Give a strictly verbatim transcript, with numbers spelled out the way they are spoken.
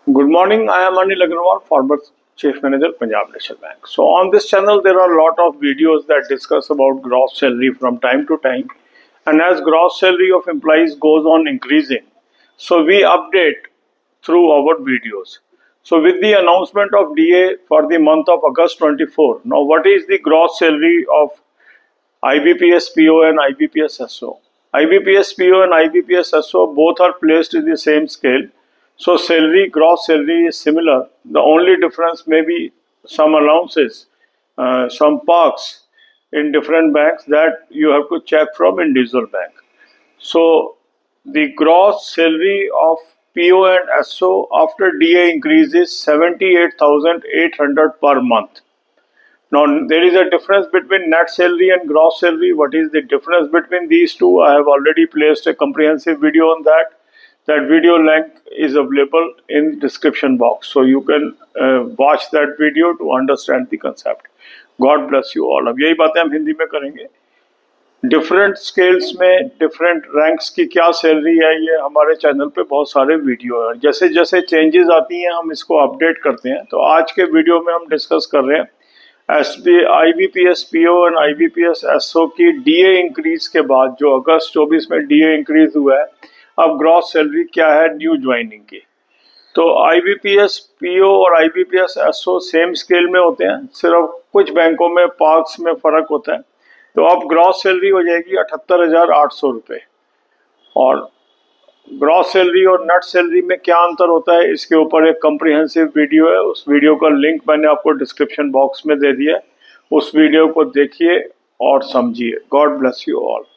Good morning. I am Anil Agrawal, former Chief Manager, Punjab National Bank. So on this channel, there are a lot of videos that discuss about gross salary from time to time. And as gross salary of employees goes on increasing, so we update through our videos. So with the announcement of D A for the month of August twenty-four, now what is the gross salary of I B P S P O and I B P S S O? I B P S P O and I B P S S O both are placed in the same scale. So salary, gross salary is similar. The only difference may be some allowances, uh, some perks in different banks that you have to check from individual bank. So the gross salary of P O and S O after D A increase is seventy-eight thousand eight hundred per month. Now there is a difference between net salary and gross salary. What is the difference between these two? I have already placed a comprehensive video on that. That video link is available in description box, so you can uh, watch that video to understand the concept. God bless you all. अब यही बातें हम हिंदी में करेंगे. Different scales में different ranks की क्या salary है, ये हमारे चैनल पे बहुत सारे वीडियो हैं. जैसे जैसे चेंजेस आती हैं हम इसको अपडेट करते हैं. तो आज के वीडियो में हम डिस्कस कर रहे हैं S B I B P S P O and I B P S S O की डी ए इंक्रीज के बाद, जो अगस्त चौबीस में डी ए इंक्रीज हुआ है, अब ग्रॉस सैलरी क्या है न्यू ज्वाइनिंग की. तो I B P S P O और I B P S S O same scale में होते हैं, सिर्फ कुछ बैंकों में पार्क्स में फ़र्क होता है. तो अब ग्रॉस सैलरी हो जाएगी अठहत्तर हज़ार आठ सौ रुपये. और ग्रॉस सैलरी और नेट सैलरी में क्या अंतर होता है, इसके ऊपर एक कम्प्रिहेंसिव वीडियो है. उस वीडियो का लिंक मैंने आपको डिस्क्रिप्शन बॉक्स में दे दिया है. उस वीडियो को देखिए और समझिए. God bless you all.